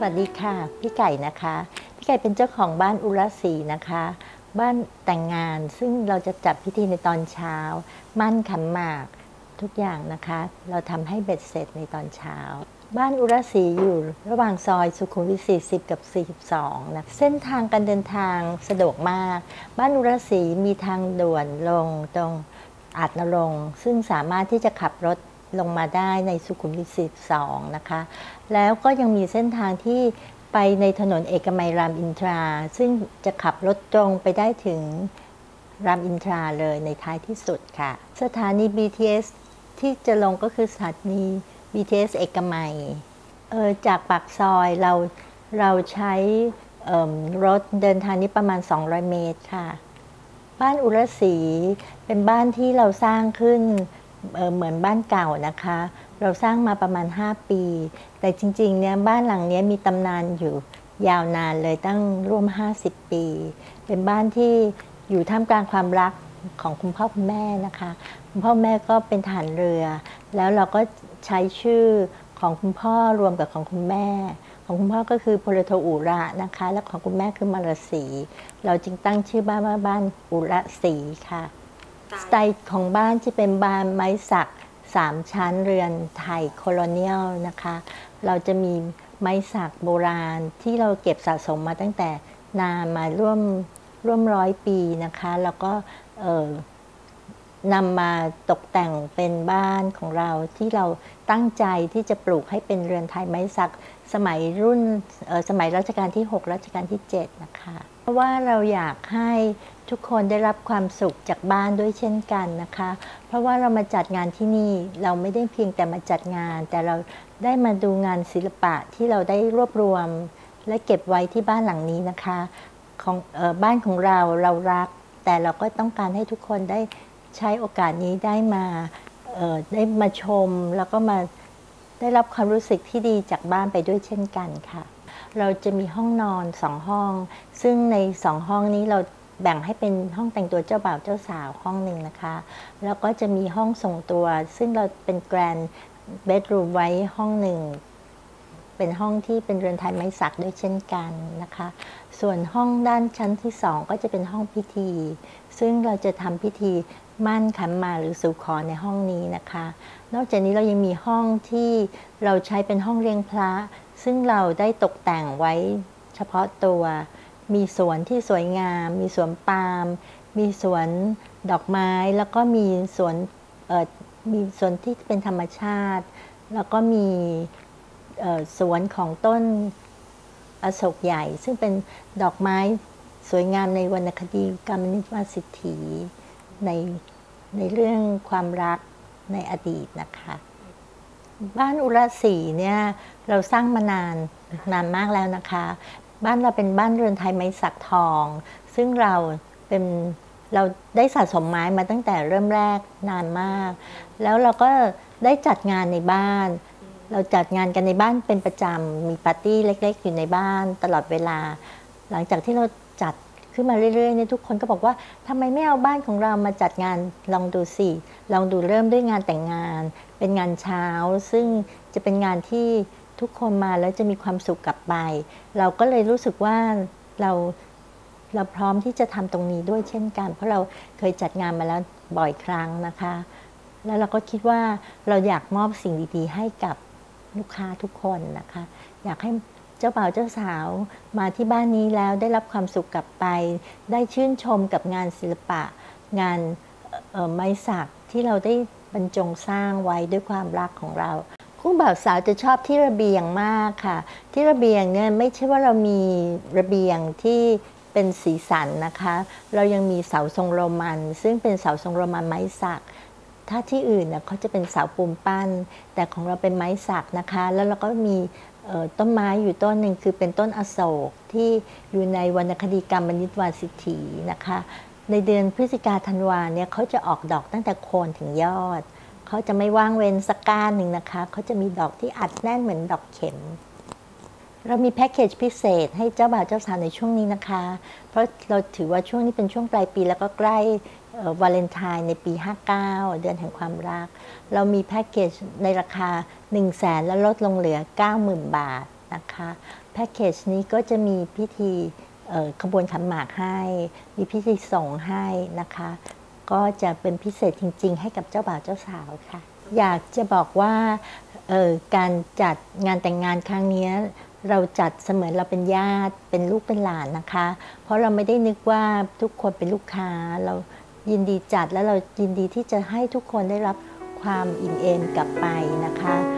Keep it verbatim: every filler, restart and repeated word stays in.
วัสดีค่ะพี่ไก่นะคะพี่ไก่เป็นเจ้าของบ้านอุรศรีนะคะบ้านแต่งงานซึ่งเราจะจัดพิธีในตอนเช้ามั่นขันหมากทุกอย่างนะคะเราทำให้เบ็ดเสร็จในตอนเช้าบ้านอุรศรีอยู่ระหว่างซอยสุขุมวิทสี่สิบกับสี่สิบสองนะเส้นทางการเดินทางสะดวกมากบ้านอุรศรีมีทางด่วนลงตรงอาจนรงค์ซึ่งสามารถที่จะขับรถลงมาได้ในสุขุมวิทสี่สิบสองนะคะแล้วก็ยังมีเส้นทางที่ไปในถนนเอกมัยรามอินทราซึ่งจะขับรถตรงไปได้ถึงรามอินทราเลยในท้ายที่สุดค่ะสถานี บี ที เอส ที่จะลงก็คือสถานี บี ที เอส เอกมัยเออจากปากซอยเราเราใช้รถเดินทางนี้ประมาณสองร้อยเมตรค่ะบ้านอุรศรีเป็นบ้านที่เราสร้างขึ้น เ, เหมือนบ้านเก่านะคะเราสร้างมาประมาณห้าปีแต่จริงๆเนี่ยบ้านหลังนี้มีตำนานอยู่ยาวนานเลยตั้งร่วมห้าสิบปีเป็นบ้านที่อยู่ท่ามกลางความรักของคุณพ่อคุณแม่นะคะคุณพ่อแม่ก็เป็นทหารเรือแล้วเราก็ใช้ชื่อของคุณพ่อรวมกับของคุณแม่ของคุณพ่อก็คือพลโทอุระนะคะและของคุณแม่คือมรศรีเราจึงตั้งชื่อบ้านว่าบ้านอุรศรีค่ะสไตล์ของบ้านจะเป็นบ้านไม้สักสามชั้นเรือนไทยโคโลเนียลนะคะเราจะมีไม้สักโบราณที่เราเก็บสะสมมาตั้งแต่นานมาร่วมร่วมร้อยปีนะคะแล้วก็นำมาตกแต่งเป็นบ้านของเราที่เราตั้งใจที่จะปลูกให้เป็นเรือนไทยไม้สักสมัยรุ่นสมัยรัชกาลที่หกรัชกาลที่เจ็ดนะคะเพราะว่าเราอยากให้ทุกคนได้รับความสุขจากบ้านด้วยเช่นกันนะคะเพราะว่าเรามาจัดงานที่นี่เราไม่ได้เพียงแต่มาจัดงานแต่เราได้มาดูงานศิลปะที่เราได้รวบรวมและเก็บไว้ที่บ้านหลังนี้นะคะของเอ่อบ้านของเราเรารักแต่เราก็ต้องการให้ทุกคนได้ใช้โอกาสนี้ได้มาเอ่อได้มาชมแล้วก็มาได้รับความรู้สึกที่ดีจากบ้านไปด้วยเช่นกันค่ะเราจะมีห้องนอนสองห้องซึ่งในสองห้องนี้เราแบ่งให้เป็นห้องแต่งตัวเจ้าบ่าวเจ้าสาวห้องหนึ่งนะคะแล้วก็จะมีห้องส่งตัวซึ่งเราเป็นแกรนด์เบดรูมไว้ห้องหนึ่งเป็นห้องที่เป็นเรือนไทยไม้สักด้วยเช่นกันนะคะส่วนห้องด้านชั้นที่สองก็จะเป็นห้องพิธีซึ่งเราจะทำพิธีมั่นขันหมากหรือสู่ขอในห้องนี้นะคะนอกจากนี้เรายังมีห้องที่เราใช้เป็นห้องเลี้ยงพระซึ่งเราได้ตกแต่งไว้เฉพาะตัวมีสวนที่สวยงามมีสวนปาล์มมีสวนดอกไม้แล้วก็มีสวนเอ่อมีสวนที่เป็นธรรมชาติแล้วก็มีเอ่อสวนของต้นอโศกใหญ่ซึ่งเป็นดอกไม้สวยงามในวรรณคดีกามนิตวาสิทธีในในเรื่องความรักในอดีตนะคะบ้านอุรศรีเนี่ยเราสร้างมานานนานมากแล้วนะคะบ้านเราเป็นบ้านเรือนไทยไม้สักทองซึ่งเราเป็นเราได้สะสมไม้มาตั้งแต่เริ่มแรกนานมากแล้วเราก็ได้จัดงานในบ้านเราจัดงานกันในบ้านเป็นประจำมีปาร์ตี้เล็กๆอยู่ในบ้านตลอดเวลาหลังจากที่เราจัดขึ้นมาเรื่อยๆเนี่ยทุกคนก็บอกว่าทำไมไม่เอาบ้านของเรามาจัดงานลองดูสิลองดูเริ่มด้วยงานแต่งงานเป็นงานเช้าซึ่งจะเป็นงานที่ทุกคนมาแล้วจะมีความสุขกลับไปเราก็เลยรู้สึกว่าเราเราพร้อมที่จะทำตรงนี้ด้วยเช่นกันเพราะเราเคยจัดงานมาแล้วบ่อยครั้งนะคะแล้วเราก็คิดว่าเราอยากมอบสิ่งดีๆให้กับลูกค้าทุกคนนะคะอยากให้เจ้าบ่าวเจ้าสาวมาที่บ้านนี้แล้วได้รับความสุขกลับไปได้ชื่นชมกับงานศิลปะงานไม้สักที่เราได้บรรจงสร้างไว้ด้วยความรักของเราคู่บ่าวสาวจะชอบที่ระเบียงมากค่ะที่ระเบียงเนี่ยไม่ใช่ว่าเรามีระเบียงที่เป็นสีสันนะคะเรายังมีเสาทรงโรมันซึ่งเป็นเสาทรงโรมันไม้สักถ้าที่อื่นเนี่ยเขาจะเป็นเสาปูนปั้นแต่ของเราเป็นไม้สักนะคะแล้วเราก็มีต้นไม้อยู่ต้นหนึ่งคือเป็นต้นอโศกที่อยู่ในวรรณคดีกามนิตวาสิทธีนะคะในเดือนพฤศจิกาธันวาเนี่ยเขาจะออกดอกตั้งแต่โคนถึงยอดเขาจะไม่ว่างเว้นสักก้านหนึ่งนะคะเขาจะมีดอกที่อัดแน่นเหมือนดอกเข็มเรามีแพ็กเกจพิเศษให้เจ้าบ่าวเจ้าสาวในช่วงนี้นะคะเพราะเราถือว่าช่วงนี้เป็นช่วงปลายปีแล้วก็ใกล้วาเลนไทน์ในปีห้าเก้าเดือนแห่งความรักเรามีแพ็กเกจในราคาหนึ่งแสนแล้วลดลงเหลือ เก้าหมื่น บาทนะคะแพ็กเกจนี้ก็จะมีพิธีขบวนขันหมากให้มีพิธีส่งให้นะคะก็จะเป็นพิเศษจริงๆให้กับเจ้าบ่าวเจ้าสาวค่ะอยากจะบอกว่าการจัดงานแต่งงานครั้งนี้เราจัดเสมือนเราเป็นญาติเป็นลูกเป็นหลานนะคะเพราะเราไม่ได้นึกว่าทุกคนเป็นลูกค้าเรายินดีจัดและเรายินดีที่จะให้ทุกคนได้รับความอิ่มเอมกลับไปนะคะ